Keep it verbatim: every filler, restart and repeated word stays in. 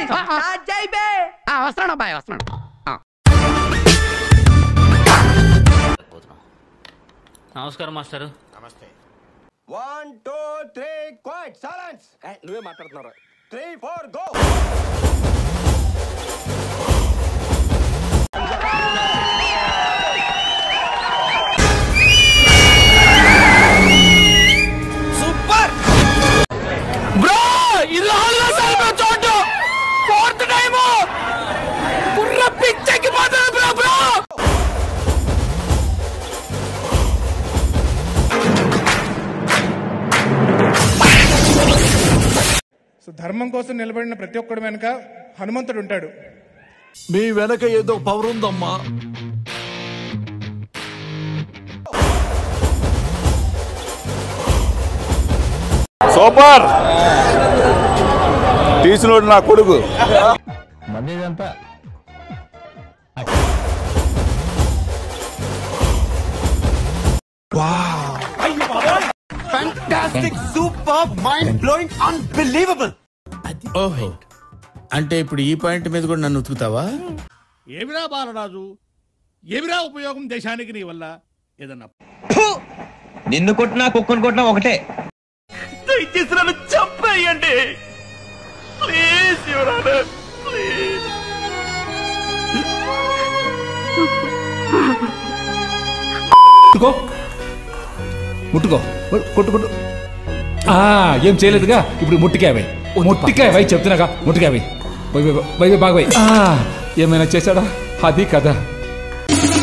వస్తున్నాడు అబ్బాయి వస్తున్నాడు. నమస్కారం మాస్టర్. నమస్తే. One two three quiet silence. నువ్వే మాట్లాడుతున్నావు. Three four go. Super bro. ఇది నాలుగో సార్లు చోటు. ఫోర్త్ టైం పుర్ర పిచ్చెక్కి పోతుంది బ్రో. బ్రో సో ధర్మం కోసం నిలబడిన ప్రతి ఒక్కడి వెనక హనుమంతుడు ఉంటాడు. మీ వెనక ఏదో పవర్ ఉందమ్మా. సూపర్ తీసినోడు నా కొడుకు. మందేదంతా Fantastic, super, mind blowing, unbelievable. ఓహో, అంటే ఇప్పుడు ఈ పాయింట్ మీద కూడా నన్ను ఉతుకుతావా? ఏమిరా బాలరాజు, ఏమిరా ఉపయోగం దేశానికి నీ వల్ల? ఏదన్నా నిన్ను కొట్టినా కుక్కను కొట్టినా ఒకటే. దయచేసి నన్ను చంపేయండి ప్లీజ్. Your honour please. ముట్టుకో, కొట్టు కొట్టు. ఏం చేయలేదుగా, ఇప్పుడు ముట్టికాయ వై, ముట్టికాయ వై చెప్తున్నాగా, ముట్టికాయ వై బాగా వై. ఏమైనా చేశాడా? అది కదా.